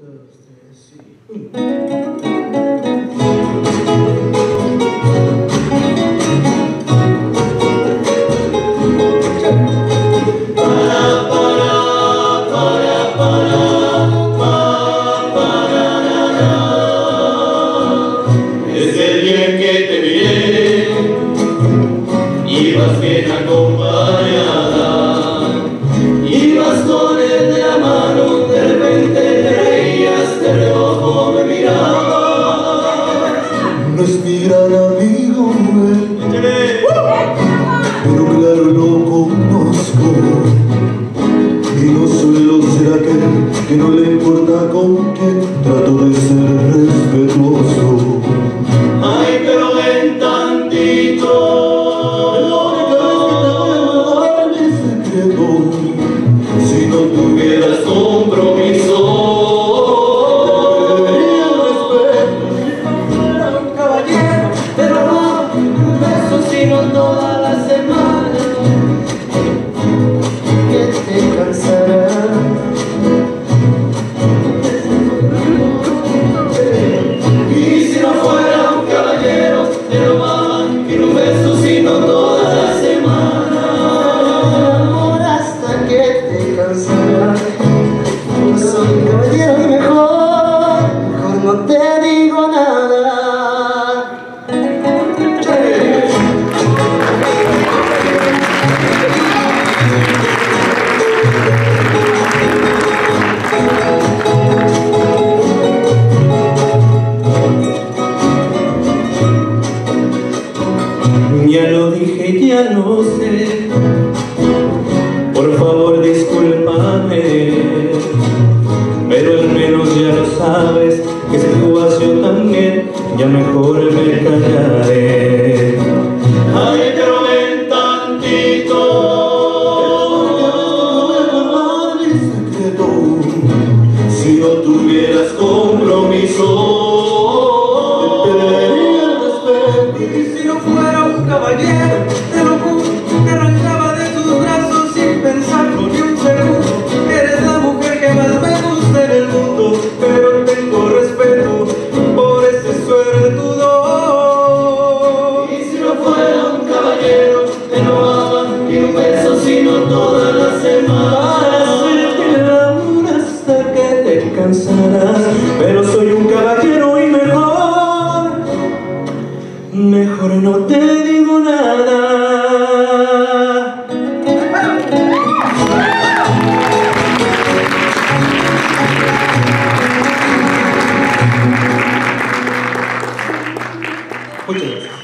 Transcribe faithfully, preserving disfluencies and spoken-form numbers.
dos, tres, sí. Desde el día en que te miré, ibas bien acompañada, ibas con él de la mano, de repente te reías, de reojo me mirabas. No es mi gran amigo, pero claro lo conozco, y no suelo ser aquel que no le importa con quién, trato de ser respetuoso. Ay, pero ven tantito, mi secreto, si no tuvieras compromiso, debería respeto. era un caballero, pero no un beso, sino toda la semana, que te cansará. Y si no fuera un caballero, te robaban y un beso, sino toda la semana. Amor hasta que te cansarás. No soy un caballero y mejor, mejor no te digo nada. Ya lo dije, ya lo sé, por favor discúlpame, pero al menos ya lo sabes, que si tú haces también, ya mejor me callaré. Ay, pero ven tantito, Mi secreto, si no tuvieras compromiso, y si no fuera un caballero, te lo juro, te arrancaba de tus brazos sin pensarlo ni un segundo. Eres la mujer que más me gusta en el mundo, pero tengo respeto por ese suertudo. Y si no fuera un caballero, te robaba y un beso, sino toda la semana. Hacerte el amor hasta que te cansarás, pero soy un caballero y mejor, mejor no te digo nada. Muchas gracias.